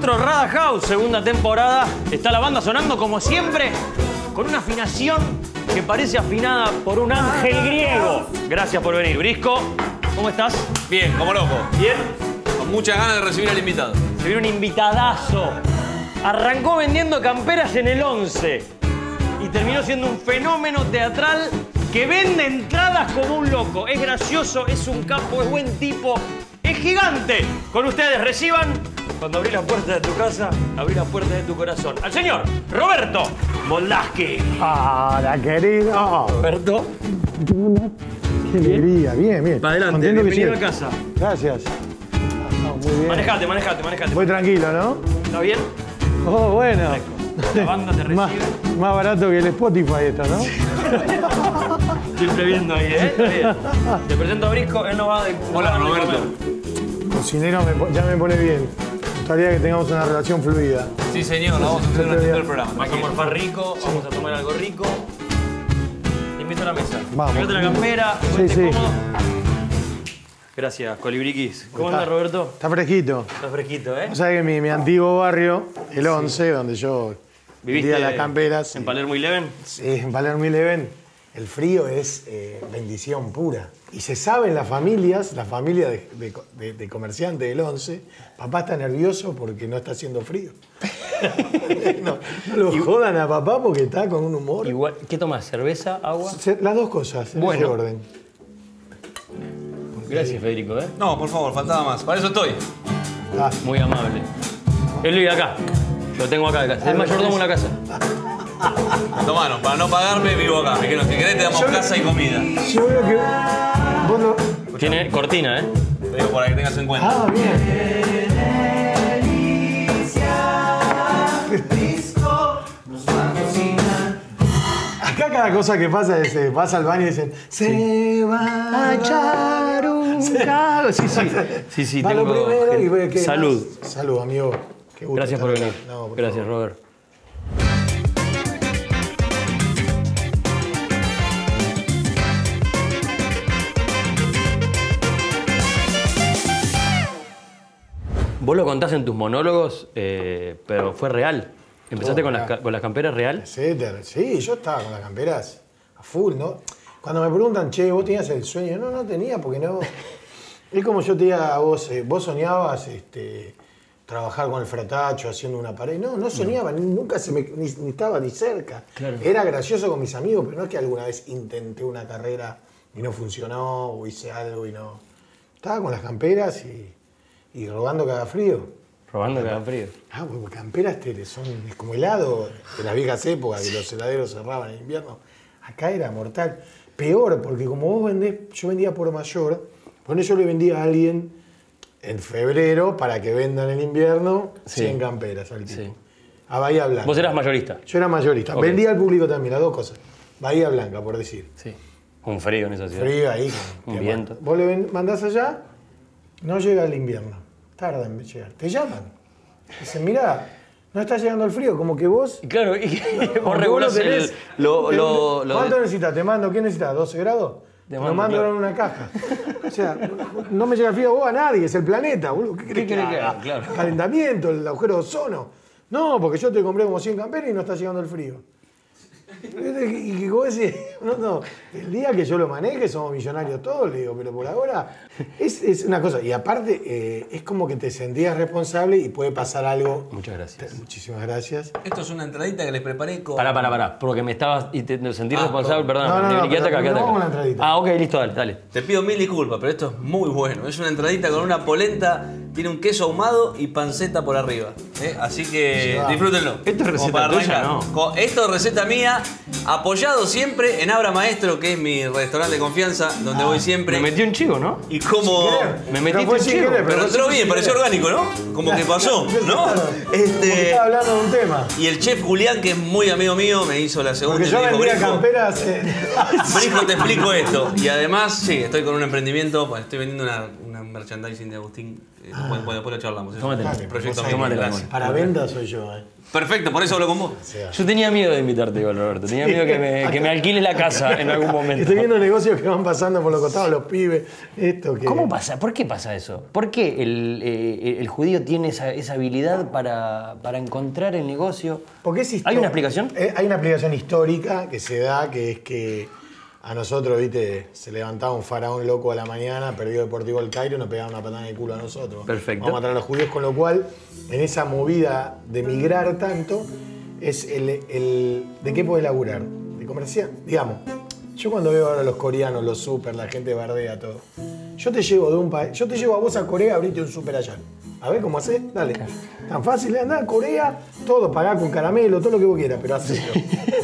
nuestro Rada House, segunda temporada. Está la banda sonando como siempre, con una afinación que parece afinada por un ángel griego. Gracias por venir. Brisco, ¿cómo estás? Bien, como loco. ¿Bien? Con muchas ganas de recibir al invitado. Se viene un invitadazo. Arrancó vendiendo camperas en el 11 y terminó siendo un fenómeno teatral que vende entradas como un loco. Es gracioso, es un capo, es buen tipo, es gigante. Con ustedes reciban, cuando abrí la puerta de tu casa, abrí la puerta de tu corazón, al señor Roberto Moldaski. Hola, querido. Roberto. Qué alegría. Bien, bien. Para adelante, Contento que bienvenido a llegues. casa. Gracias. Muy bien. Manejate. Voy tranquilo, ¿no? ¿Está bien? Oh, bueno. La banda te recibe. Más barato que el Spotify esto, ¿no? Siempre viendo ahí, ¿eh? Está bien. Te presento a Brisco, él no va de... Hola, no va de Roberto. comer. Cocinero ya me pone bien. Me gustaría que tengamos una relación fluida. Sí, señor, la vamos a hacer durante todo el programa. Vamos a morfar rico, vamos a tomar algo rico. Te invito a la mesa. Vamos. Llévate la campera, Sí, ponte sí. cómodo. Gracias, Colibriquis. ¿Cómo anda, Roberto? Está fresquito. Está fresquito, ¿eh? O sea que mi antiguo barrio, el 11, donde yo ¿Viviste vendía las camperas. en Palermo 11? Sí, en Palermo 11, el frío es bendición pura. Y se sabe en las familias, la familia de comerciantes del 11, papá está nervioso porque no está haciendo frío. no lo jodan a papá porque está con un humor. Igual, ¿qué tomás? ¿Cerveza, agua? Las dos cosas, en Bueno. ese orden. Gracias, Federico, ¿eh? No, por favor, faltaba más. Para eso estoy. Ah, Muy amable. Él vive acá. Lo tengo acá de casa. Es el mayordomo de la casa. Tomanos, para no pagarme, vivo acá. Si querés, te damos casa y comida. yo veo que vos no... Tiene cortina, ¿eh? Te digo para que tengas en cuenta. Ah, bien. Acá cada cosa que pasa es, vas al baño y dicen, se va a echar un cago. Sí, sí. Sí, sí, Va lo tengo primero y gente. ve que Salud. más. Salud, amigo. Qué gusto Gracias por estar venir. acá. No, por Gracias, favor. Robert. Vos lo contás en tus monólogos, pero fue real. ¿Empezaste con las camperas real? Etcétera. Sí, yo estaba con las camperas a full, ¿no? Cuando me preguntan, che, ¿vos tenías el sueño? No, no tenía, porque no... Es como yo te diga a vos, vos soñabas trabajar con el fratacho haciendo una pared. No, no soñaba, nunca ni estaba ni cerca. Claro. Era gracioso con mis amigos, pero no es que alguna vez intenté una carrera y no funcionó, o hice algo y no... Estaba con las camperas y robando cada frío. Robando cada frío. Ah, porque camperas es como helado de las viejas épocas, que los heladeros cerraban en invierno. Acá era mortal. Peor, porque como vos vendés, yo vendía por mayor, bueno, yo le vendía a alguien en febrero para que vendan en invierno 100 camperas al tipo. Sí. A Bahía Blanca. Vos eras mayorista. Yo era mayorista. Ok. Vendía al público también, las dos cosas. Bahía Blanca, por decir. Sí. Un frío en esa ciudad. Frío ahí. Un viento. Vos le mandás allá, no llega el invierno. Tarda en llegar. Te llaman. Dicen, mirá, no está llegando el frío, como que vos... Y claro, y vos como que regulás lo tenés. ¿Cuánto de- necesitas? ¿Te mando? ¿Qué necesitas? ¿12 grados? Te Lo mando, mando claro. en una caja. O sea, no me llega el frío vos a nadie, es el planeta, boludo. ¿Qué querés querés que que haga? haga? Claro. Calentamiento, el agujero de ozono. No, porque yo te compré como 100 camperas y no está llegando el frío. Y que vos decís, no, el día que yo lo maneje somos millonarios todos, le digo, pero por ahora es una cosa. Y aparte, es como que te sentías responsable y puede pasar algo. Muchas gracias. Muchísimas gracias. Esto es una entradita que les preparé con... Pará, porque me estabas y te sentí responsable, perdón. No, Quédate acá, pero quédate no acá. vamos a la entradita. Ah, ok, listo, dale. Te pido mil disculpas, pero esto es muy bueno. Es una entradita con una polenta, tiene un queso ahumado y panceta por arriba. Así que Sí, va. disfrútenlo. Esto es receta Como para tuya, arrancar. ¿no? Esto es receta mía, apoyado siempre en Abra Maestro, que es mi restaurante de confianza, donde voy siempre. Me metí un chivo, ¿no? Y como... Me metiste Pero fue un sin chivo. querer, Pero entró bien, pareció orgánico, ¿no? Como que pasó, ¿no? Claro. Porque estaba hablando de un tema. Y el chef Julián, que es muy amigo mío, me hizo la segunda Porque y yo me dijo, vendía "Brisco, camperas. Brisco, te explico esto". Y además, sí, estoy con un emprendimiento, pues estoy vendiendo una merchandising de Agustín. Bueno, después lo charlamos. Tómatela. Proyecto Tómatela. mío. Para venta soy yo, Perfecto, por eso hablo con vos. O sea, Yo tenía miedo de invitarte igual, Roberto. Tenía miedo que me alquiles la casa en algún momento. estoy viendo negocios que van pasando por los costados, los pibes. Esto que... ¿Cómo pasa? ¿Por qué pasa eso? ¿Por qué el judío tiene esa habilidad para encontrar el negocio? Porque es ¿Hay una explicación? Hay una explicación histórica que se da, que es que a nosotros, viste, se levantaba un faraón loco a la mañana, perdió Deportivo El Cairo, nos pegaba una patada en el culo a nosotros. Perfecto. Vamos a matar a los judíos, con lo cual, en esa movida de migrar tanto, es ¿de qué podés laburar? De comercial. Digamos, yo cuando veo ahora los coreanos, los super, la gente bardea, todo. Yo te llevo de un país, yo te llevo a vos a Corea, abrite un super allá. A ver cómo hacés, dale. Tan fácil, andá a Corea, todo, pagá con caramelo, todo lo que vos quieras, pero hacelo.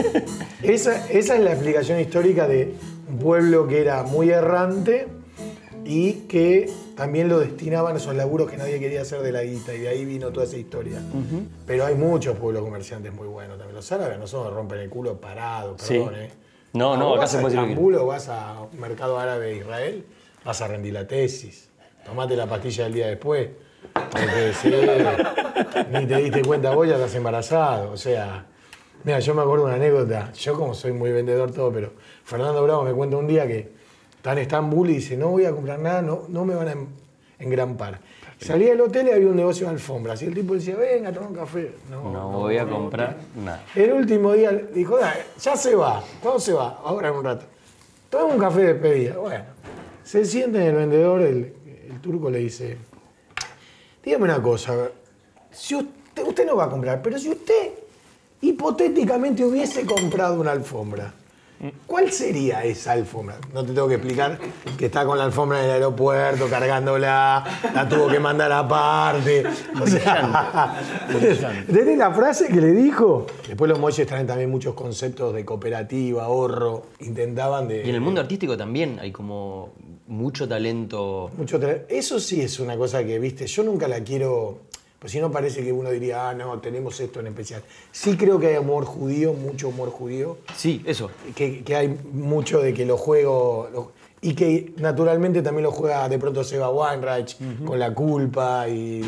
Esa es la explicación histórica de un pueblo que era muy errante y que también lo destinaban a esos laburos que nadie quería hacer de la guita, y de ahí vino toda esa historia. Pero hay muchos pueblos comerciantes muy buenos también. Los árabes no son rompen el culo parado, perdón, Sí. No, acá vas se a puede decir lo que Estambul o vas a un mercado árabe de Israel, vas a rendir la tesis, tomate la pastilla del día después, porque sí, ni te diste cuenta vos, ya estás embarazado. O sea, mira, yo me acuerdo de una anécdota, yo como soy muy vendedor todo, pero Fernando Bravo me cuenta un día que está en Estambul y dice, no voy a comprar nada, no me van a engrampar. Salía del hotel y había un negocio de alfombras. Y el tipo decía, venga, toma un café. No voy a comprar nada. El último día dijo, ya se va. ¿Cuándo se va? Ahora en un rato. Toma un café de despedida. Bueno, se sienta en el vendedor, el turco le dice, dígame una cosa, si usted no va a comprar, pero si usted hipotéticamente hubiese comprado una alfombra, ¿cuál sería esa alfombra? No te tengo que explicar que está con la alfombra en el aeropuerto, cargándola, la tuvo que mandar aparte. O sea, desde la frase que le dijo. Después los moches traen también muchos conceptos de cooperativa, ahorro. Intentaban de... Y en el mundo artístico también hay como mucho talento. Eso sí es una cosa que, viste, yo nunca la quiero... Pues si no parece que uno diría, no, tenemos esto en especial. Sí creo que hay humor judío, mucho humor judío. Sí, eso. Que hay mucho de que lo juego... y que naturalmente también lo juega de pronto Seba Weinreich con La Culpa y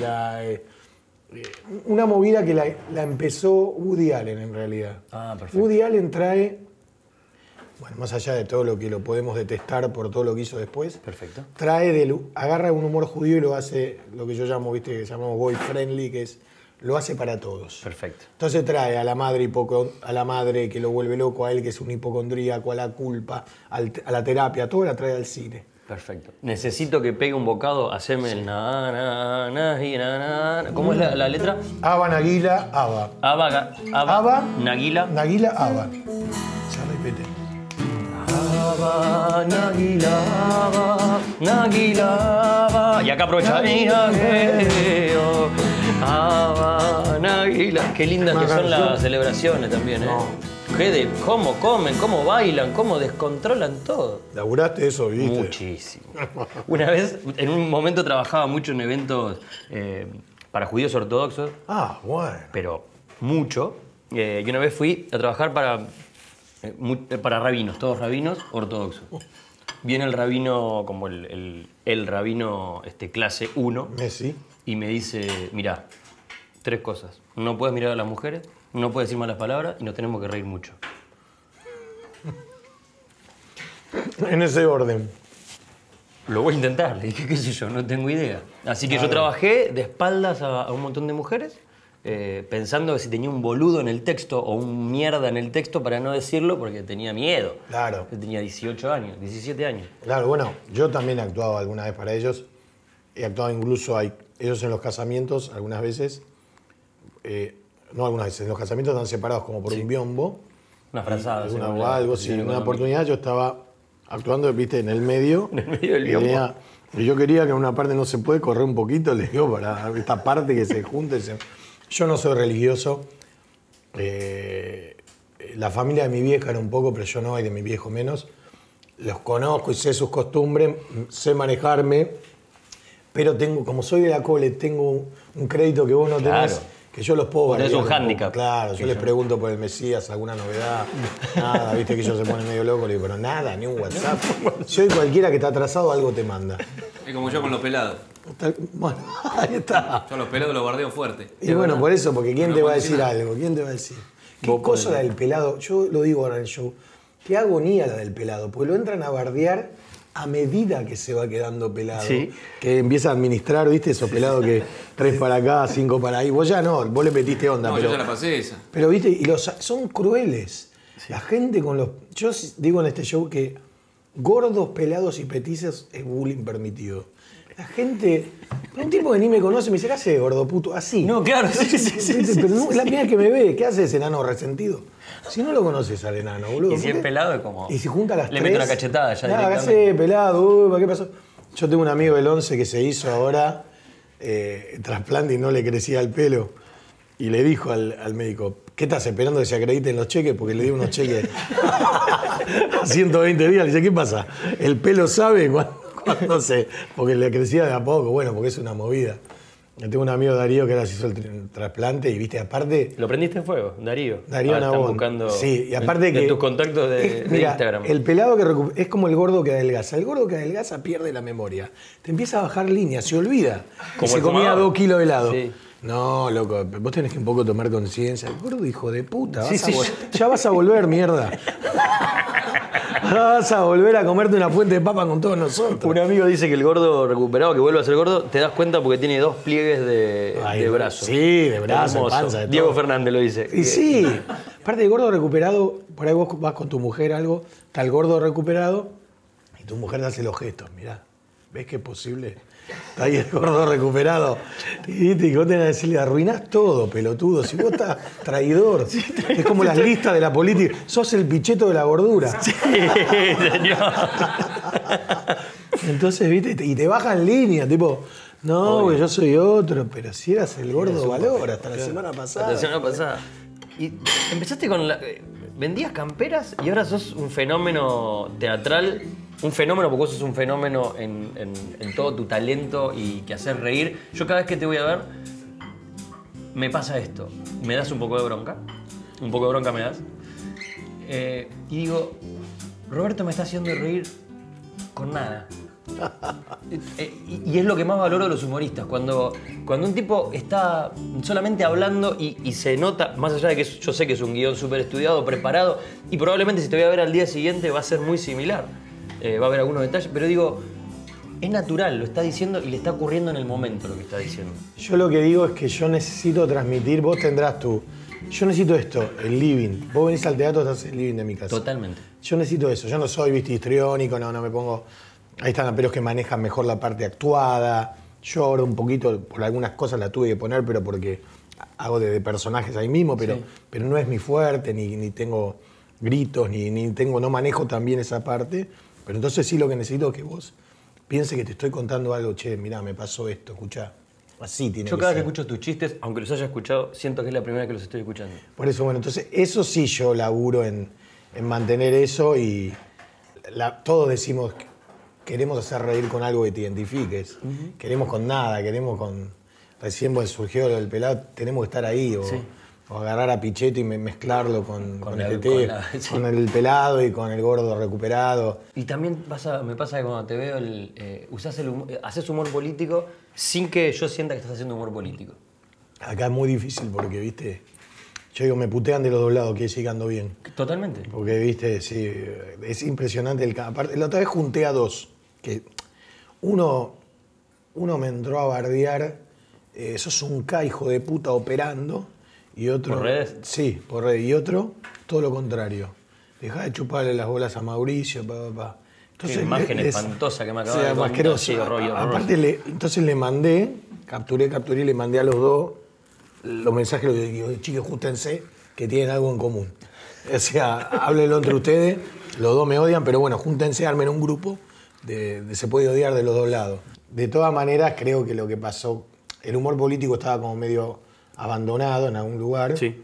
una movida que la empezó Woody Allen en realidad. Ah, perfecto. Woody Allen trae... Bueno, más allá de todo lo que lo podemos detestar por todo lo que hizo después, Perfecto. agarra un humor judío y lo hace, lo que yo llamo, viste, que llamamos boy friendly, que es, lo hace para todos. Perfecto. Entonces trae a la madre que lo vuelve loco, a él que es un hipocondríaco, a La Culpa, a la terapia, todo la trae al cine. Perfecto. Necesito que pegue un bocado, haceme el na. ¿Cómo es la letra? Aba, Naguila, Aba. Aba, Naguila. Naguila, Aba. Se repite. Aba, Naguila, Aba. Y acá aprovecha. Aba, Naguila. Qué lindas que son las celebraciones también, ¿eh? Cómo comen, cómo bailan, cómo descontrolan todo. ¿Laburaste eso, viste? Muchísimo. Una vez, en un momento trabajaba mucho en eventos para judíos ortodoxos, Ah, bueno. pero mucho. Y una vez fui a trabajar para rabinos, todos rabinos ortodoxos. Viene el rabino, como el rabino clase 1, Messi. y me dice, mirá, 3 cosas. No puedes mirar a las mujeres, no puedes decir malas palabras y nos tenemos que reír mucho. En ese orden. Lo voy a intentar, le dije, qué sé yo, no tengo idea. Así que yo trabajé de espaldas a un montón de mujeres, pensando que si tenía un boludo en el texto o un mierda en el texto para no decirlo porque tenía miedo. Claro. Yo tenía 18 años, 17 años. Claro, bueno, yo también he actuado alguna vez para ellos. He actuado incluso, ellos en los casamientos, algunas veces, no algunas veces, en los casamientos están separados como por un biombo. Una frazada. O algo, sí. En una oportunidad yo estaba actuando, viste, en el medio. En el medio del biombo. Y yo quería que en una parte no se puede correr un poquito, le digo, para esta parte que se junte. Yo no soy religioso. La familia de mi vieja era un poco, pero yo no, y de mi viejo menos. Los conozco y sé sus costumbres, sé manejarme, pero como soy de la cole, tengo un crédito que vos no tenés, que yo los puedo tenés bardear un hándicap. Claro, yo les pregunto por el Mesías, alguna novedad, nada, viste que ellos se ponen medio locos, le digo, pero nada, ni un WhatsApp. Si hoy cualquiera que está atrasado algo te manda. Es como yo con los pelados. Bueno, ahí está. Yo a los pelados los bardeo fuerte. Y bueno, por eso, porque ¿quién No te va a condición decir nada. algo? ¿Quién te va a decir? ¿Qué cosa la del pelado? Yo lo digo ahora en el show. Qué agonía la del pelado, porque lo entran a bardear a medida que se va quedando pelado. Sí. Que empieza a administrar, ¿viste? Esos pelados que 3 para acá, 5 para ahí. Vos ya no, vos le metiste onda. No, pero, yo ya la pasé esa. pero, ¿viste? Y son crueles. La gente con los... Yo digo en este show que gordos, pelados y petizos es bullying permitido. La gente... Un tipo que ni me conoce me dice, ¿qué hace, gordo puto? Así. No, claro, sí. Pero no, es la primera que me ve. ¿Qué hace ese enano resentido? Si no lo conoces al enano, boludo. Y si es pelado es como... Y si junta las le tres... meto una cachetada ya ¿qué directamente. hace, pelado? Uy, ¿qué pasó? Yo tengo un amigo del 11 que se hizo ahora trasplante y no le crecía el pelo. Y le dijo al médico, ¿qué estás esperando que se acrediten los cheques? Porque le dio unos cheques a 120 días. Le dice, ¿qué pasa? ¿El pelo sabe cuándo se...? Porque le crecía de a poco. Bueno, porque es una movida. Yo tengo un amigo, Darío, que ahora se hizo el trasplante y, viste, aparte... ¿Lo prendiste en fuego, Darío? Darío Ahora están Nabón. buscando Sí, y aparte de que... tus contactos de mira, Instagram. el pelado que es como el gordo que adelgaza. El gordo que adelgaza pierde la memoria. Te empieza a bajar líneas, se olvida. Como Se el comía fumador. 2 kilos de helado. Sí. No, loco, vos tenés que un poco tomar conciencia. El gordo, hijo de puta. Sí, sí. Ya vas a volver, mierda. Vas a volver a comerte una fuente de papa con todos nosotros. Un amigo dice que el gordo recuperado, que vuelve a ser gordo, te das cuenta porque tiene 2 pliegues Ay, de brazo. Sí, de brazo, de Hermoso. panza, de todo. Diego Fernández lo dice. Y sí, aparte del gordo recuperado, por ahí vos vas con tu mujer algo, está el gordo recuperado y tu mujer te hace los gestos, mirá, ¿ves que es posible? Está ahí el gordo recuperado. Y vos tenés que decirle, arruinás todo, pelotudo. Si vos estás traidor, es como las listas de la política, sos el picheto de la gordura. Sí, señor. Entonces, viste, y te bajan línea, tipo, no, que yo soy otro, pero si eras el gordo valor hasta la semana pasada. La semana pasada. Y empezaste con vendías camperas y ahora sos un fenómeno teatral. Un fenómeno, porque vos sos un fenómeno en todo tu talento y que haces reír. Yo cada vez que te voy a ver, me pasa esto. Me das un poco de bronca. Un poco de bronca me das. Y digo, Roberto me está haciendo reír con nada. Y es lo que más valoro de los humoristas. Cuando un tipo está solamente hablando y se nota, más allá de que yo sé que es un guión súper estudiado, preparado, y probablemente si te voy a ver al día siguiente va a ser muy similar. Va a haber algunos detalles, pero digo, es natural, lo está diciendo y le está ocurriendo en el momento lo que está diciendo. Yo lo que digo es que yo necesito transmitir, vos tendrás tú. Yo necesito esto, el living. Vos venís al teatro, estás en el living de mi casa. Totalmente. Yo necesito eso. Yo no soy, viste, histriónico, no me pongo... Ahí están aperos que manejan mejor la parte actuada. Lloro un poquito, por algunas cosas la tuve que poner, pero porque hago de personajes ahí mismo, pero no es mi fuerte, ni tengo gritos, no manejo tan bien esa parte. Pero entonces sí lo que necesito es que vos pienses que te estoy contando algo, che, mirá, me pasó esto, escuchá. Así tiene Yo que cada vez ser. que escucho tus chistes, aunque los haya escuchado, siento que es la primera vez que los estoy escuchando. Por eso, bueno, entonces eso sí yo laburo en mantener eso y todos decimos que queremos hacer reír con algo que te identifiques. Queremos con nada, queremos con... Recién surgió lo del pelado, tenemos que estar ahí o agarrar a Pichetto y mezclarlo con el pelado y con el gordo recuperado. Y también me pasa que cuando te veo, haces humor político sin que yo sienta que estás haciendo humor político. Acá es muy difícil porque, viste, yo digo, me putean de los dos lados, que sigue ando bien. Totalmente. Porque, viste, sí, es impresionante. Aparte, la otra vez junté a dos, que uno me entró a bardear, sos un K, hijo de puta, operando. Y otro, ¿Por redes? Sí, por redes. Y otro, todo lo contrario. Dejá de chuparle las bolas a Mauricio, Entonces, qué imagen espantosa que me acaba de contar. contar. Sí, Sí, horroroso. aparte, entonces le mandé, capturé y le mandé a los dos los mensajes, los digo, chicos, jústense que tienen algo en común. O sea, háblenlo entre ustedes, los dos me odian, pero bueno, júntense, armen un grupo, se puede odiar de los dos lados. De todas maneras, creo que lo que pasó, el humor político estaba como medio abandonado en algún lugar. Sí.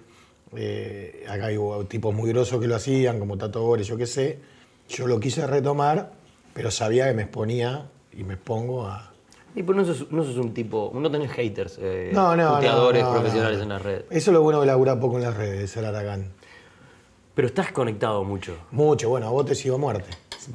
Acá hay tipos muy grosos que lo hacían, como Tato Bores, yo qué sé. Yo lo quise retomar, pero sabía que me exponía y me expongo a Y pues no sos un tipo, no tenés haters, No, puteadores profesionales en las redes. Eso es lo bueno de laburar poco en las redes, ser Aragán. Pero estás conectado mucho. Mucho, bueno, a vos te sigo a muerte.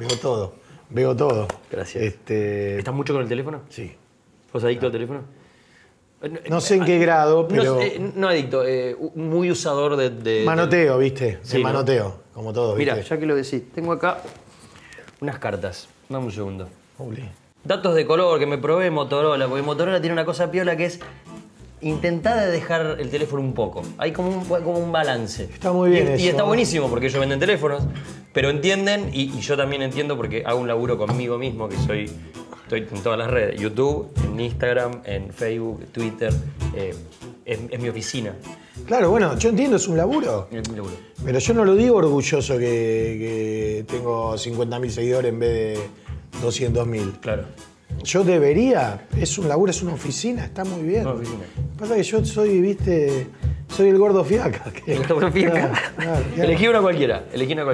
Veo todo. Gracias. ¿Estás mucho con el teléfono? Sí. ¿Sos adicto al teléfono? No sé en qué grado, pero... No adicto, muy usador de... Manoteo, ¿viste? Sí, de ¿no? manoteo, como todo, ¿viste? Mira, ya que lo decís, tengo acá unas cartas. Dame un segundo. Uli. Datos de color que me probé en Motorola, porque Motorola tiene una cosa piola que es intentar de dejar el teléfono un poco. Hay como un balance. Está muy bien y eso. está buenísimo porque ellos venden teléfonos, pero entienden, y yo también entiendo porque hago un laburo conmigo mismo, que estoy en todas las redes. YouTube, en Instagram, en Facebook, Twitter. Es mi oficina. Claro, bueno, yo entiendo, es un laburo. Es mi laburo. Pero yo no lo digo orgulloso que tengo 50.000 seguidores en vez de 200.000. Claro. Yo debería, es un laburo, es una oficina, está muy bien. Una oficina. Pasa que yo soy, viste, soy el gordo fiaca. ¿El gordo fiaca? Claro. Elegí una cualquiera.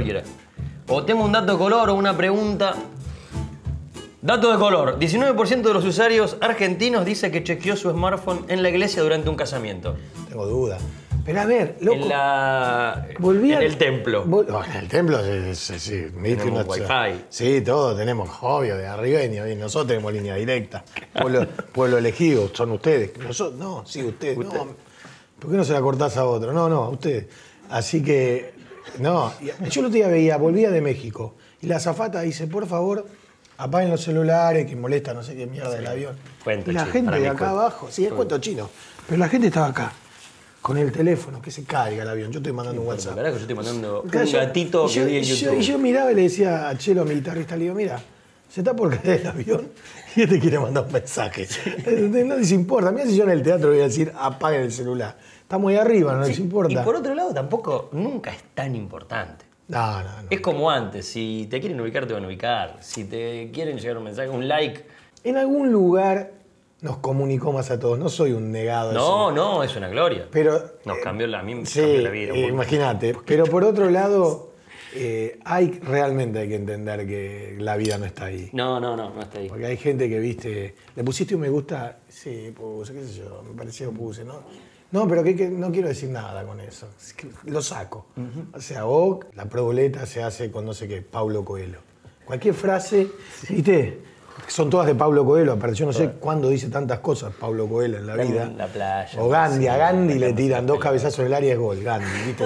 O tengo un dato de color o una pregunta. Dato de color. 19% de los usuarios argentinos dice que chequeó su smartphone en la iglesia durante un casamiento. Tengo duda. Pero a ver, loco. En el templo. En el templo, sí. Tenemos wifi. Sí, todo tenemos, obvio, de arribeño. Y nosotros tenemos línea directa. Pueblo elegido, son ustedes. Nosotros, no, sí, ustedes. ¿Usted? No, ¿por qué no se la cortás a otro? No, a ustedes. Así que, no. Yo el otro día volvía de México. Y la azafata dice, por favor, apaguen los celulares, que molesta no sé qué mierda del avión. Cuento y la chino, gente para de mí acá cuento. abajo, sí, es cuento chino. Pero la gente estaba acá, con el teléfono, que se caiga el avión. Yo estoy mandando un WhatsApp. Carajo, yo estoy mandando un Claro, gatito que vi en YouTube. Y yo miraba y le decía a Chelo, mi guitarrista, le digo, mira, se está por caer el avión y este quiere mandar un mensaje. No les importa. Mira si yo en el teatro voy a decir, apaguen el celular. Está muy arriba, no les importa. Y por otro lado, tampoco, nunca es tan importante. No. Es como antes, si te quieren ubicar, te van a ubicar. Si te quieren llegar un mensaje, un like. En algún lugar nos comunicó más a todos. No soy un negado. No, es una gloria. Pero, Nos cambió a mí me sí, cambió la vida. imagínate. Pero por otro lado, realmente hay que entender que la vida no está ahí. No está ahí. Porque hay gente que, viste, le pusiste un me gusta, sí, puse, qué sé yo, me pareció que puse, ¿no? No, pero no quiero decir nada con eso. Es que lo saco. O sea, la proboleta se hace con no sé qué, Paulo Coelho. Cualquier frase, viste, son todas de Paulo Coelho. Aparte, yo no sé cuándo dice tantas cosas Paulo Coelho en la vida. En la playa. O Gandhi, a Gandhi le tiran 2 cabezazos en el área, es gol, Gandhi, viste.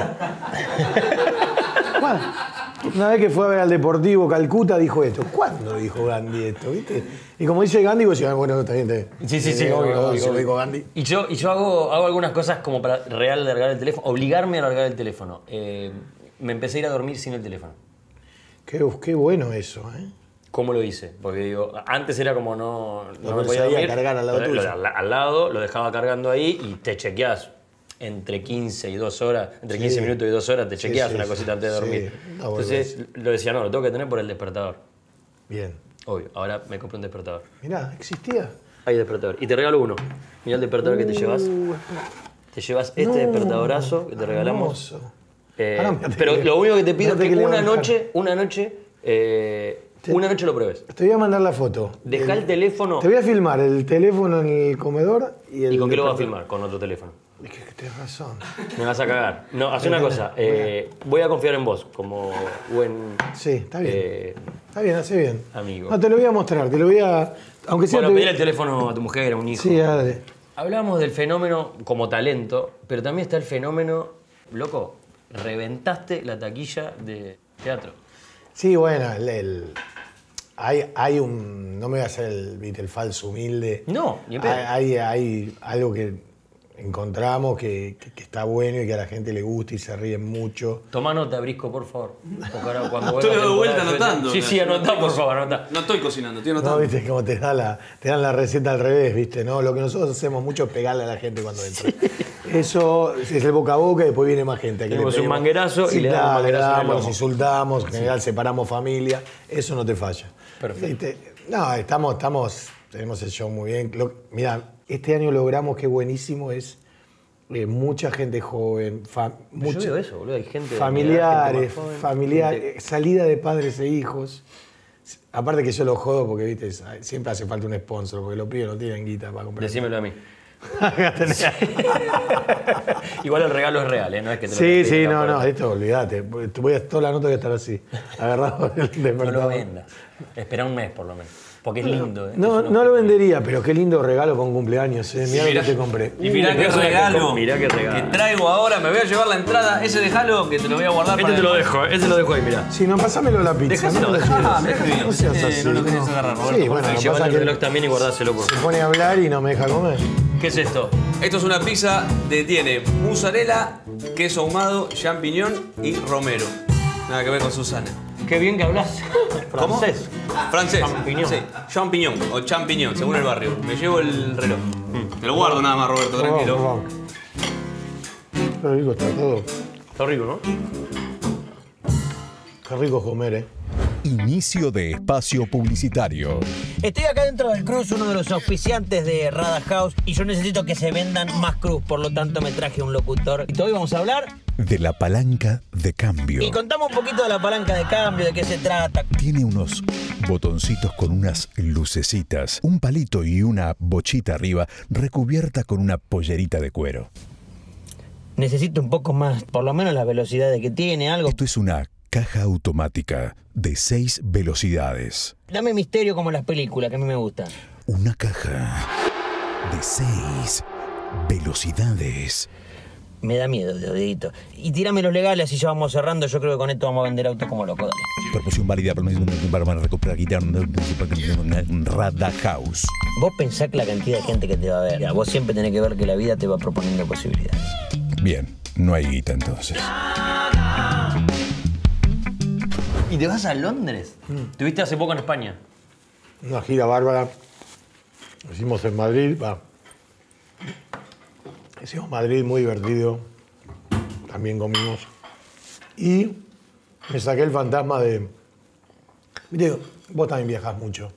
Una vez que fue a ver al Deportivo Calcuta dijo esto. ¿Cuándo dijo Gandhi esto? ¿Viste? Y como dice Gandhi, vos decís, bueno, está bien. Sí, obvio, obvio. lo dijo Gandhi. Y yo hago algunas cosas como para largar el teléfono, obligarme a largar el teléfono. Me empecé a ir a dormir sin el teléfono. Qué bueno eso, ¿eh? ¿Cómo lo hice? Porque digo, antes era como no Lo me podía perseguía dormir. cargar al lado tuyo. Al lado, lo dejaba cargando ahí y te chequeás entre 15 y 2 horas, entre 15 minutos y 2 horas te chequeás una cosita antes de dormir. No, entonces lo decía, no, lo tengo que tener por el despertador. Bien. Obvio, ahora me compré un despertador. Mirá, existía. Hay despertador. Y te regalo uno. Mirá el despertador que te llevas. Espera. Te llevas este despertadorazo que te regalamos. Hermoso. Pero lo único que te pido es que una levantar. noche lo pruebes. Te voy a mandar la foto. Deja el teléfono. Te voy a filmar el teléfono en el comedor y el... ¿Y con qué lo vas a filmar? Con otro teléfono. Es que tenés razón. Me vas a cagar. No, haz una cosa. Voy a confiar en vos como buen Sí, está bien. Está bien, hace bien. amigo. No, te lo voy a mostrar, te lo voy a... Aunque sea... Bueno, pedir el teléfono a tu mujer, a un hijo. Sí, dale. Hablábamos del fenómeno como talento, pero también está el fenómeno, loco, reventaste la taquilla de teatro. Sí, bueno, hay un... No me voy a hacer el falso humilde. No, ni en pedo. Hay algo que encontramos que está bueno y que a la gente le gusta y se ríen mucho. Toma nota, Brisco, por favor. Porque ahora cuando Estoy vuelva de vuelta la temporada, anotando. Sí, anotá, por favor, anotá. No estoy cocinando, estoy No, anotando. viste, como te dan la receta al revés, viste, ¿no? Lo que nosotros hacemos mucho es pegarle a la gente cuando entra. Eso es el boca a boca y después viene más gente. Tenemos un manguerazo y le damos un manguerazo en el nos lomo. insultamos, en general separamos familia, eso no te falla. Perfecto. ¿Viste? No, tenemos el show muy bien. Mirá, este año logramos que buenísimo es mucha gente joven, Yo veo eso, boludo, hay gente de mi edad, familiares, gente más joven, gente- salida de padres e hijos. Aparte que yo lo jodo porque, viste, siempre hace falta un sponsor, porque los pibes no tienen guita para comprar. Decímelo a mí. Igual el regalo es real, ¿no? Es que te lo Sí, tenés que no, esto olvídate. Toda la nota voy a estar así, agarrado del despertador. No lo vendas. Espera un mes por lo menos. Porque es lindo, ¿eh? No lo vendería, pero qué lindo regalo para un cumpleaños, ¿eh? Mirá lo que te compré. Y mirá qué regalo. Mirá qué regalo. Que traigo ahora, me voy a llevar la entrada. Ese dejalo que te lo voy a guardar para. Te lo dejo ahí, mirá. Si no, pásamelo la pizza. Dejáselo, no, dejáselo. no seas así. No lo querías agarrar, Roberto. Sí, bueno, Y lo que llevalo pasa al es reloj que también y guardáselo por se pone a hablar y no me deja comer. ¿Qué es esto? Esto es una pizza que tiene mozzarella, queso ahumado, champiñón y romero. Nada que ver con Susana. Qué bien que hablas. ¿Cómo? Francés. Francés. Champiñón. Sí, champiñón o champiñón, según el barrio. Me llevo el reloj. Te lo guardo nada más, Roberto, tranquilo. Por favor. Qué rico está todo. Está rico, ¿no? Qué rico comer, ¿eh? Inicio de espacio publicitario. Estoy acá dentro del Cruz, uno de los auspiciantes de Rada House, y yo necesito que se vendan más Cruz, por lo tanto me traje un locutor. Y hoy vamos a hablar De la palanca de cambio. y contamos un poquito de la palanca de cambio, de qué se trata. Tiene unos botoncitos con unas lucecitas, un palito y una bochita arriba recubierta con una pollerita de cuero. Necesito un poco más, por lo menos la velocidad de que tiene, algo. Esto es una caja automática de 6 velocidades. Dame misterio como en las películas, que a mí me gusta. Una caja de 6 velocidades. Me da miedo, dedito. Y tírame los legales, así ya vamos cerrando. Yo creo que con esto vamos a vender autos como locos. Dale. Proporción válida para recuperar guitarra Rada House. Vos pensás que la cantidad de gente que te va a ver. Mira, vos siempre tenés que ver que la vida te va proponiendo posibilidades. Bien, no hay guita entonces. ¿Y te vas a Londres? ¿Estuviste hace poco en España? Una gira bárbara. Hicimos en Madrid, hicimos Madrid, muy divertido. También comimos. Y me saqué el fantasma de... Viste, vos también viajás mucho.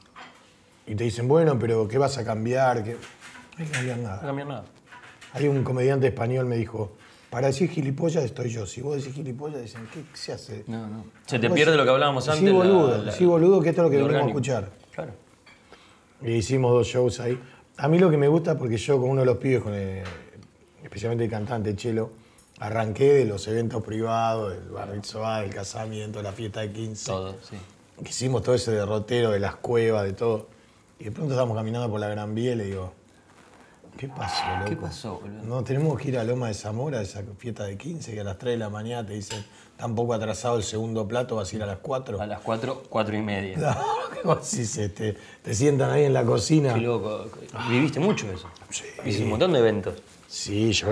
Y te dicen, bueno, pero ¿qué vas a cambiar? ¿Qué? No hay que cambiar nada. No cambió nada. Hay un comediante español me dijo, para decir gilipollas estoy yo. Si vos decís gilipollas, dicen, ¿qué se hace? No. Se te pierde lo que hablábamos antes. Sí, boludo, sí, boludo, que esto es lo que lo venimos a orgánico. escuchar. Claro. Y hicimos 2 shows ahí. A mí lo que me gusta, porque yo con uno de los pibes, especialmente el cantante Chelo, arranqué de los eventos privados, del barrizoa, del casamiento, la fiesta de 15. Todo, sí. Que hicimos todo ese derrotero de las cuevas, de todo. Y de pronto estábamos caminando por la Gran Vía y le digo, ¿qué pasó, loco? ¿Qué pasó, boludo? No, tenemos que ir a Loma de Zamora, a esa fiesta de 15, que a las 3 de la mañana te dicen, está un poco atrasado el segundo plato, vas a ir a las 4. A las 4, 4:30. No, ¿qué vos decís? Te sientan ahí en la cocina. Qué loco. Viviste mucho eso. Sí. Hiciste un montón de eventos. Sí, yo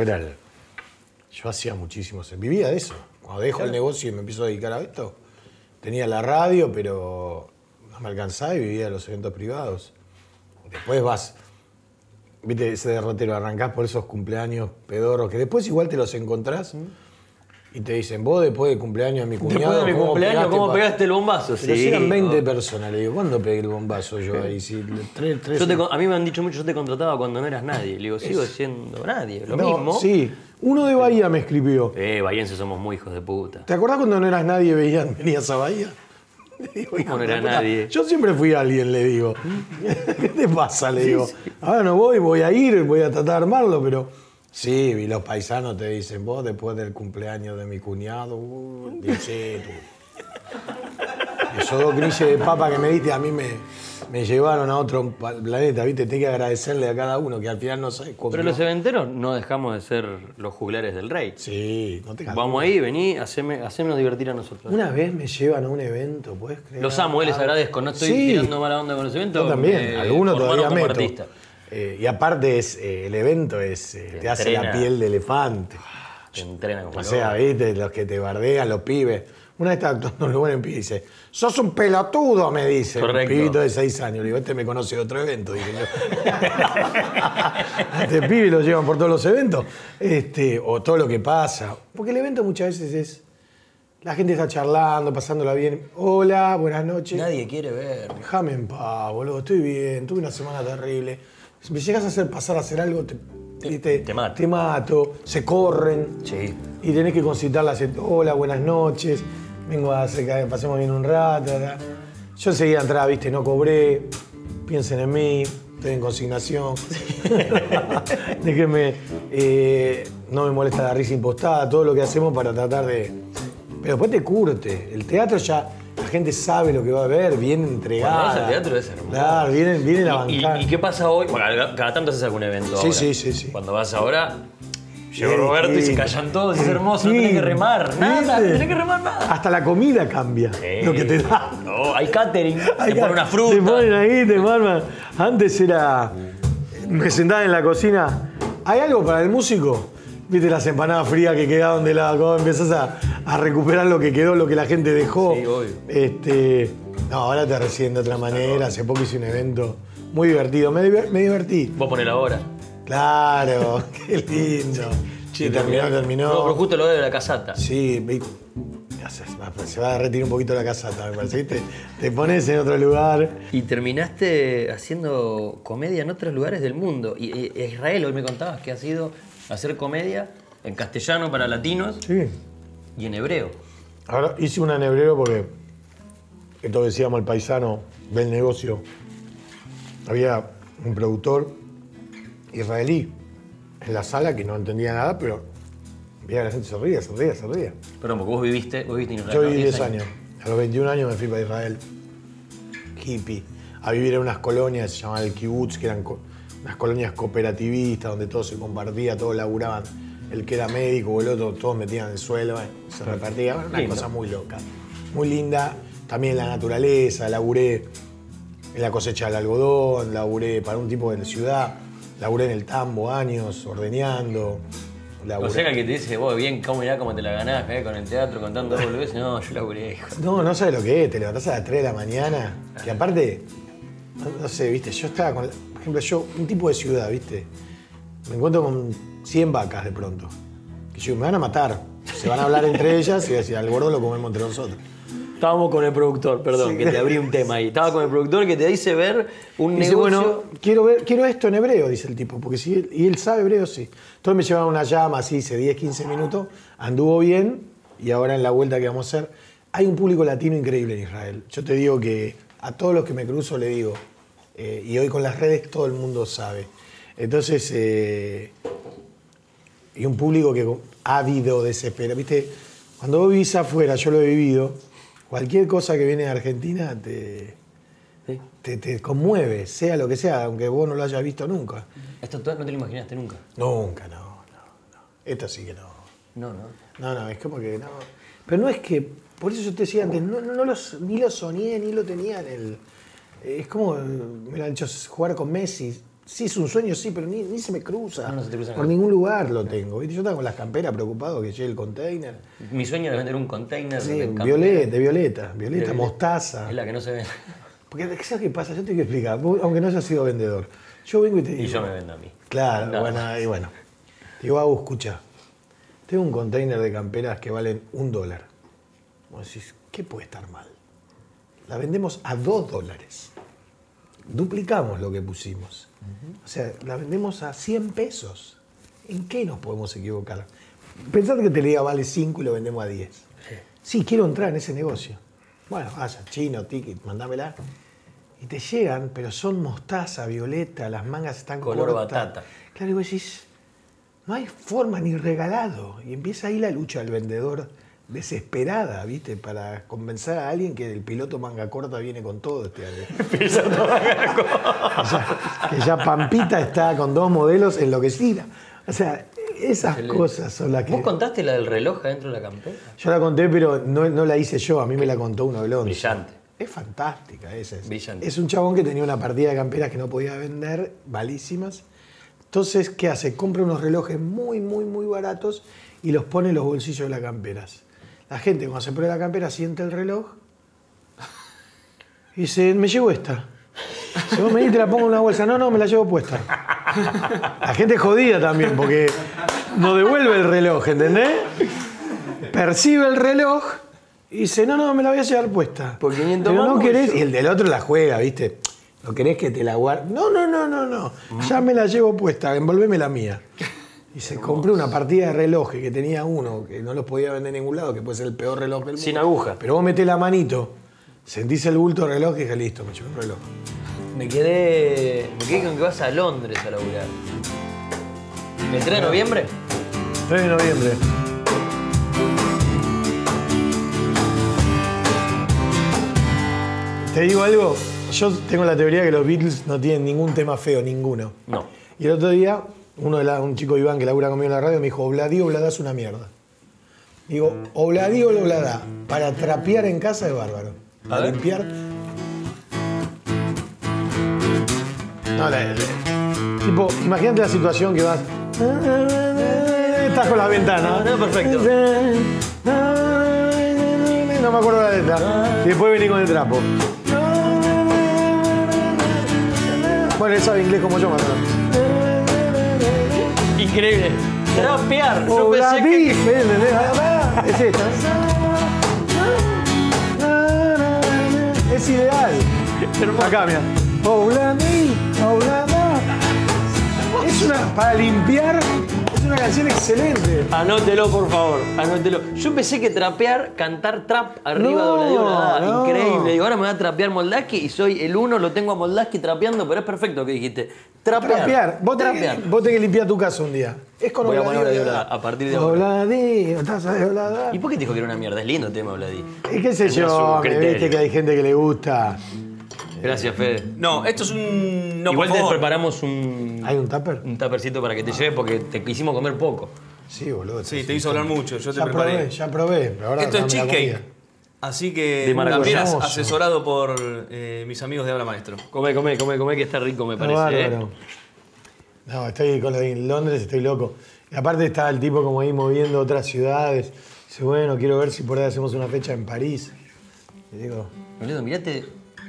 hacía muchísimos. Vivía de eso. Cuando dejo el negocio y me empiezo a dedicar a esto, tenía la radio, pero no me alcanzaba y vivía de los eventos privados. Después vas, viste, ese derrotero, arrancás por esos cumpleaños pedorros, que después igual te los encontrás y te dicen, vos después del cumpleaños de mi cuñado, Después de mi cumpleaños, ¿cómo pegaste el bombazo? Pero si eran 20 personas, le digo, ¿cuándo pegué el bombazo yo ahí? Si, tres, A mí me han dicho mucho, yo te contrataba cuando no eras nadie. Le digo, sigo siendo nadie. Lo No, mismo. Sí, uno de Bahía me escribió. Bahienses somos muy hijos de puta. ¿Te acordás cuando no eras nadie venías a Bahía? Le digo, hijo no de era puta, nadie? Yo siempre fui alguien, le digo. ¿Qué te pasa? Le digo. Ahora no voy a ir, voy a tratar de armarlo, pero... Sí, y los paisanos te dicen, vos después del cumpleaños de mi cuñado, dice tú. Esos 2 grilles de papa que me diste a mí me llevaron a otro planeta, ¿viste? Tengo que agradecerle a cada uno, que al final no sabes cómo. Pero los eventeros no dejamos de ser los juglares del rey. Sí, no te calmes. Vamos ahí, vení, hacémonos divertir a nosotros. Una vez me llevan a un evento, ¿puedes creer? Los amo, les agradezco. No estoy Sí. tirando mala onda con los eventos. Yo también, algunos formaron todavía como meto. artista. Y aparte el evento te hace la entrena. piel de elefante. Te entrenan como O sea, viste, los que te bardean, los pibes. Una vez estaba actuando en un lugar en pibe y dice, sos un pelotudo, me dice. Correcto. Un pibito de 6 años. Le digo, este me conoce de otro evento, dije yo. A este pibe lo llevan por todos los eventos. O todo lo que pasa. Porque el evento muchas veces es... La gente está charlando, pasándola bien. Hola, buenas noches. Nadie quiere ver. Déjame en paz, boludo. Estoy bien, tuve una semana terrible. Si me llegas a hacer pasar a hacer algo, te mato. Te mato, se corren. Sí. Y tenés que concitarlas. Hola, buenas noches. Vengo a hacer que pasemos bien un rato. Yo enseguida entraba, viste, no cobré, piensen en mí, estoy en consignación. Déjenme, no me molesta la risa impostada, todo lo que hacemos para tratar de... Pero después te curte. El teatro ya, la gente sabe lo que va a ver, viene entregada. Cuando vas al teatro es hermoso. Claro, viene la bancada. ¿Y qué pasa hoy? Bueno, cada tanto haces algún evento ahora. Sí. Cuando vas ahora, llegó Roberto y se callan todos, es hermoso, no tenés que remar, nada, no tenés que remar nada. Hasta la comida cambia, lo que te da. No, hay catering, te ponen una fruta. Te ponen ahí, te mandan. Antes era... Me sentaba en la cocina. ¿Hay algo para el músico? ¿Viste las empanadas frías que quedaron de lado? Cuando empezás a recuperar lo que quedó, lo que la gente dejó. Sí, obvio. No, ahora te reciben de otra manera. Hace poco hice un evento muy divertido. Me divertí. Vos ponés la hora. Claro, qué lindo. Sí, terminó. No, pero justo lo de la casata. Sí, se va a retirar un poquito la casata, me parece. Te pones en otro lugar. Y terminaste haciendo comedia en otros lugares del mundo. Y Israel, hoy me contabas que has ido a hacer comedia en castellano para latinos Sí. y en hebreo. Ahora hice una en hebreo porque, esto decíamos, el paisano del negocio. Había un productor israelí en la sala que no entendía nada, pero veía que la gente se ría. Perdón, porque vos viviste en Israel. Yo ¿no? viví 10 años. A los 21 años me fui para Israel, hippie, a vivir en unas colonias, se llamaban el kibutz, que eran unas colonias cooperativistas, donde todo se compartía, todos laburaban. El que era médico o el otro, todos metían el suelo, se repartía. Bueno, una cosa muy loca, muy linda. También la naturaleza, laburé en la cosecha del algodón, laburé para un tipo de ciudad, laburé en el tambo años, ordeñando. O sea, que te dice, vos bien, mirá cómo te la ganás con el teatro, contando boludeces. No, yo laburé, hijo. No sabes lo que es, te levantás a las 3 de la mañana, que aparte, no sé, viste, yo estaba con, por ejemplo, un tipo de ciudad, viste, me encuentro con 100 vacas de pronto, que yo, me van a matar, se van a hablar entre ellas y voy a decir, al gordo lo comemos entre nosotros. Estábamos con el productor, perdón, Sí. que te abrí un tema ahí. Estaba con el productor que te dice ver un Dice, negocio. bueno, quiero esto en hebreo, dice el tipo, porque y él sabe hebreo, sí. Entonces me llevaba una llama, así, hice 10, 15 minutos, anduvo bien, y ahora en la vuelta que vamos a hacer, hay un público latino increíble en Israel. Yo te digo que a todos los que me cruzo le digo, y hoy con las redes todo el mundo sabe. Entonces, y un público que ávido, desespera, ¿viste? Cuando vos vivís afuera, yo lo he vivido, cualquier cosa que viene de Argentina te conmueve, sea lo que sea, aunque vos no lo hayas visto nunca. Esto no te lo imaginaste nunca. Nunca, no. Esto sí que no. No. Es como que no. Pero no es que, por eso yo te decía antes, ni lo soñé, ni lo tenía en el... Es como, me lo han hecho jugar con Messi. Sí, es un sueño, sí, pero ni se me cruza. No se te cruza por nada. ningún lugar lo tengo. ¿Viste? Yo estaba con las camperas preocupado que llegue el container. Mi sueño era vender un container Sí, de campera. violeta, mostaza. Es la que no se ve. Porque, ¿sabes qué pasa? Yo te quiero explicar, vos, aunque no hayas sido vendedor. Yo vengo y te digo... Y yo me vendo a mí. Claro, No. bueno. Digo, Agus, escucha, tengo un container de camperas que valen $1. Vos decís, ¿qué puede estar mal? La vendemos a $2. Duplicamos lo que pusimos. O sea, la vendemos a 100 pesos. ¿En qué nos podemos equivocar? Pensad que te le diga vale 5 y lo vendemos a 10. Sí, quiero entrar en ese negocio. Bueno, vaya, chino, tiki, mandámela. Y te llegan, pero son mostaza, violeta, las mangas están Color cortas. batata. Claro, y vos decís, no hay forma ni regalado. Y empieza ahí la lucha del vendedor desesperada, ¿viste? Para convencer a alguien que el piloto manga corta viene con todo este año. que ya Pampita está con 2 modelos enloquecida. O sea, esas Excelente. cosas son las que... ¿Vos contaste la del reloj adentro de la campera? Yo la conté, pero no la hice yo. A mí me la contó uno del 11. Brillante. Es fantástica esa. Brillante. Es un chabón que tenía una partida de camperas que no podía vender, malísimas. Entonces, ¿qué hace? Compra unos relojes muy, muy, muy baratos y los pone en los bolsillos de las camperas. La gente, cuando se pone la campera, siente el reloj y dice, me llevo esta. Si vos me dices, te la pongo en una bolsa. No, me la llevo puesta. La gente es jodida también, porque no devuelve el reloj, ¿entendés? Percibe el reloj y dice, no, me la voy a llevar puesta. Por 500 Pero no mangos, querés, yo- y el del otro la juega, ¿viste? No querés que te la guarde. No. Ya me la llevo puesta, envolveme la mía. Y se compró una partida de relojes que tenía uno, que no los podía vender en ningún lado, que puede ser el peor reloj del mundo. Sin aguja. Pero vos metés la manito, Sentís el bulto del reloj y dije, listo, me llevo el reloj. Me quedé con que vas a Londres a laburar. ¿El 3 de noviembre? 3 de noviembre. Te digo algo, yo tengo la teoría que los Beatles no tienen ningún tema feo, ninguno. No. Y el otro día, un chico Iván que labura conmigo en la radio me dijo, Obladí, Obladá es una mierda. Digo, Obladí, Obladá, para trapear en casa es bárbaro. Para limpiar. No, tipo, imagínate la situación que vas. Estás con la ventana. No, perfecto. No me acuerdo la letra. Y después vení con el trapo. Bueno, él sabe inglés como yo, más o menos. Increíble. Trapear. Yo Obladí, pensé que... ¿entendés? Es esta. Es ideal. Acá, mira. Obladí, Obladá. Es una. Para limpiar, es una canción excelente. Anótelo, por favor. Anótelo. Yo pensé que trapear, cantar trap arriba de Obladí, Obladá. No. Increíble. Digo, ahora me voy a trapear Moldaski y soy el uno, lo tengo a Moldaski trapeando, pero es perfecto lo que dijiste. Trapear. Vos tenés que limpiar tu casa un día. Es con Voy a poner Obladí, Obladí, Obladá. Obladá, a partir de ahora. Obladí, taza de Obladá. ¿Y por qué te dijo que era una mierda? Es lindo el tema, Obladí. ¿Y qué sé Tendrá yo? su Que criterio. viste que hay gente que le gusta. Gracias, Fede. No, esto es un... No, Igual por te favor. preparamos un ¿Tupper? tuppercito para que te lleve porque te quisimos comer poco. Sí, boludo. Sí, te hizo hablar mucho, yo te Ya preparé. probé. Pero ahora Esto es dame la cheesecake. comida. Así que De maracuyá. también Hermoso. asesorado por mis amigos de Habla Maestro. Come, que está rico, me Está parece. bárbaro. No, estoy con lo de Londres, estoy loco. Y aparte está el tipo como ahí moviendo otras ciudades. Dice, bueno, quiero ver si por ahí hacemos una fecha en París. Y digo, Boludo, mirate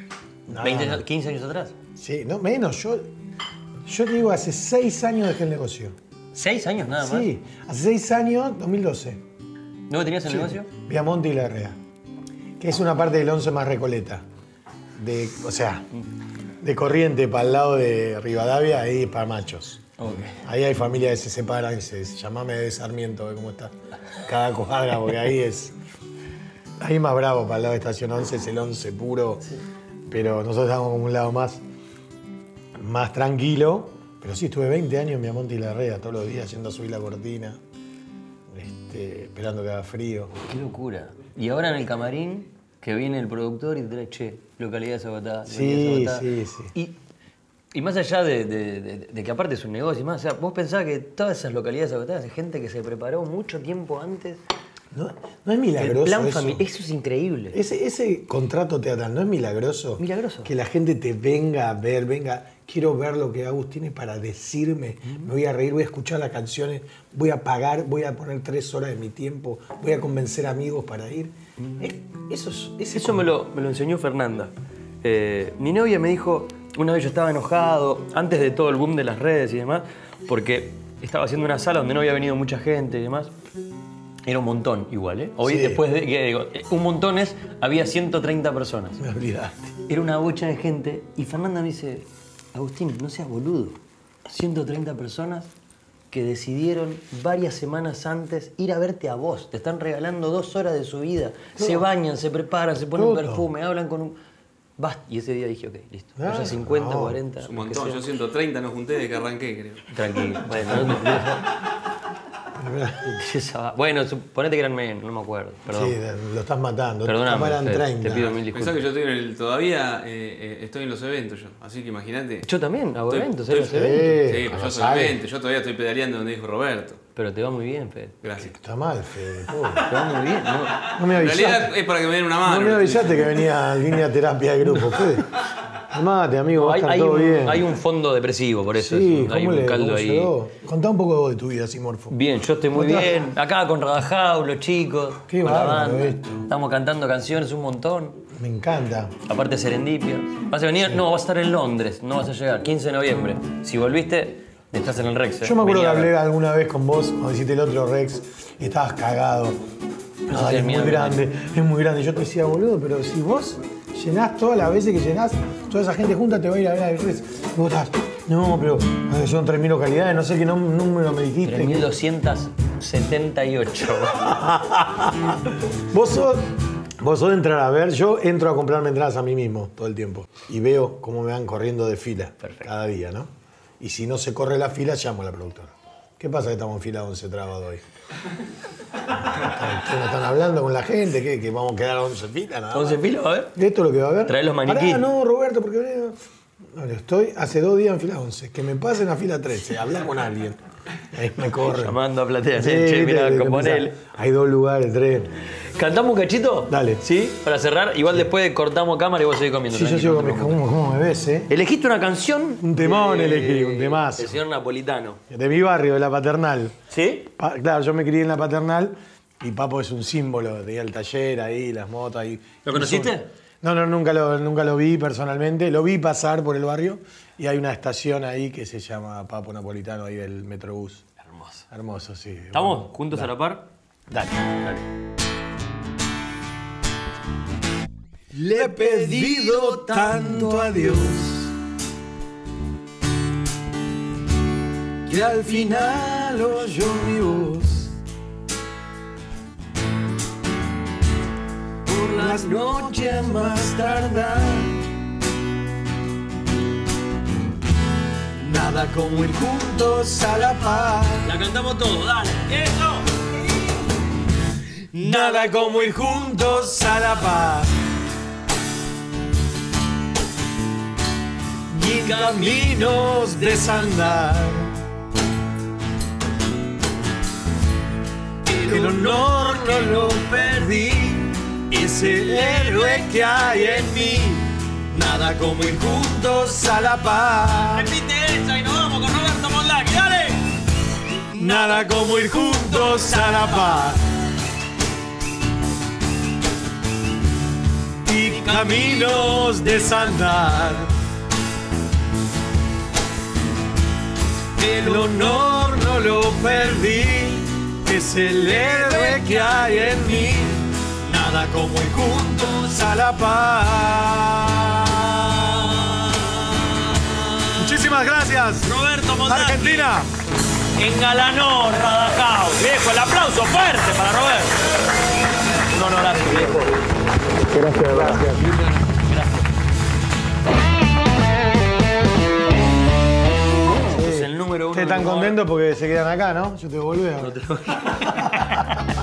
15 años atrás. sí, no menos. Yo te digo, hace 6 años dejé el negocio. 6 años nada más. Sí, hace 6 años, 2012. ¿No tenías el negocio? Viamonte y Larrea, que es una parte del 11 más Recoleta. O sea, de Corriente para el lado de Rivadavia, ahí para machos. Ok. Ahí hay familias que se separan y se llamame de Sarmiento, a ver cómo está cada cuadra, porque ahí es más bravo para el lado de Estación 11, es el 11 puro, pero nosotros estamos como un lado más tranquilo. Pero sí, estuve 20 años en Viamonte y Larrea, todos los días yendo a subir la cortina, esperando que haga frío. Qué locura. Y ahora en el camarín, que viene el productor y te trae, che, localidades agotadas. Sí. Y más allá de que aparte es un negocio, y más, o sea, vos pensás que todas esas localidades agotadas es gente que se preparó mucho tiempo antes. No es milagroso El plan eso. eso es increíble. Ese contrato teatral, ¿no es milagroso? Milagroso. Que la gente te venga a ver, quiero ver lo que Agus tiene para decirme, me voy a reír, voy a escuchar las canciones, voy a pagar, voy a poner 3 horas de mi tiempo, voy a convencer amigos para ir. Eso me lo enseñó Fernanda. Mi novia me dijo, una vez yo estaba enojado, antes de todo el boom de las redes y demás, porque estaba haciendo una sala donde no había venido mucha gente y demás. Era un montón igual, ¿eh? Hoy Sí. después de... un montón había 130 personas. Me olvidaste. Era una bocha de gente y Fernanda me dice, Agustín, no seas boludo. 130 personas que decidieron varias semanas antes ir a verte a vos. Te están regalando 2 horas de su vida. Se bañan, se preparan, se ponen Todo. perfume, hablan con un... Basta. Y ese día dije, ok, listo. Ah, Haya 50, no. 40, Es un lo que montón, sea. yo 130 no junté de que arranqué, creo. Tranquilo. Bueno, suponete que eran menos, no me acuerdo. Perdón. Sí, lo estás matando. Perdóname, Capaz eran Fede, 30. te pido mil Pensá disculpas. que yo todavía estoy en los eventos yo, así que imagínate. Yo también hago Estoy- eventos, estoy- los eventos. Sí, pero yo sale. solamente, yo todavía estoy pedaleando donde dijo Roberto. Pero te va muy bien, Fede. Gracias. Está mal, Fede. pobre. Te va muy bien, ¿no? No me En avisaste. realidad es para que me den una mano. No me avisaste que venía línea terapia de grupo, Fede. Mate, amigo, va a estar todo bien. Hay un fondo depresivo, por eso Sí, hay ¿cómo un caldo cómo ahí. llegó? Contá un poco de vos de tu vida, Simorfo. Bien, yo estoy muy Contá. bien. Acá con Radajau, los chicos, Qué con la bárbaro banda. esto. Estamos cantando canciones un montón. Me encanta. Aparte Serendipia. ¿Vas a venir? No, vas a estar en Londres, no vas a llegar. 15 de noviembre. Si volviste, estás en el Rex. Yo me acuerdo Vení que a ver. hablé alguna vez con vos, cuando hiciste el otro Rex, y estabas cagado. No Ay, tenés es muy miedo, grande, es muy grande. Yo te decía, boludo, pero si vos llenás todas las veces que llenás, toda esa gente junta te va a ir a ver a Rex. Y vos estás, no, pero son 3.000 localidades, no sé qué número me dijiste. 3278. Vos sos Vos sos de entrar a ver, yo entro a comprarme entradas a mí mismo todo el tiempo. Y veo cómo me van corriendo de fila cada día, ¿no? Y si no se corre la fila, llamo a la productora. ¿Qué pasa que estamos en fila 11 trabados hoy? ¿No están hablando con la gente? ¿Que vamos a quedar 11 filas? Nada más. 11 filas, a ver. ¿Esto es lo que va a haber? Trae los maniquíes. Pará, no, Roberto, porque... No, estoy hace 2 días en fila 11. Que me pasen a fila 13. Habla con alguien. Ahí me corren. Llamando a platea. Sí, Che, mira, viste, componele. hay 2 lugares, 3. ¿Cantamos un cachito? Dale. ¿Sí? Para cerrar. Igual después cortamos cámara y vos seguís comiendo. Sí, yo tranquilo, sigo no te preocupes. ¿Cómo me ves, Elegiste una canción. Un temón elegí, un temazo. El señor Napolitano. De mi barrio, de la Paternal. ¿Sí? Claro, yo me crié en la Paternal y Papo es un símbolo. Tenía el taller ahí, las motos ahí. ¿Lo conociste? No, nunca lo vi personalmente. Lo vi pasar por el barrio y hay una estación ahí que se llama Papo Napolitano, ahí del Metrobús. Hermoso. Hermoso, sí. ¿Estamos Bueno, juntos dale. a la par? Dale. Le he pedido tanto a Dios que al final oyó mi voz. Por las noches más tardar, nada como ir juntos a la paz. La cantamos todo, dale. ¡Eso! Nada como ir juntos a la paz. Ni caminos desandar. El honor no lo perdí, es el héroe que hay en mí. Nada como ir juntos a la paz. Repite esa y nos vamos con Roberto Mondlaki, dale. Nada como ir juntos a la paz. Y caminos desandar. El honor no lo perdí, es el héroe que hay en mí. Nada como ir juntos a la paz. Muchísimas gracias, Roberto Mondlaki. Argentina. Engalanó Rada House. Viejo, el aplauso fuerte para Roberto. Un honorazo, viejo. Gracias. Es el número 1. Ustedes están contentos porque se quedan acá, ¿no? Yo te volví a ver.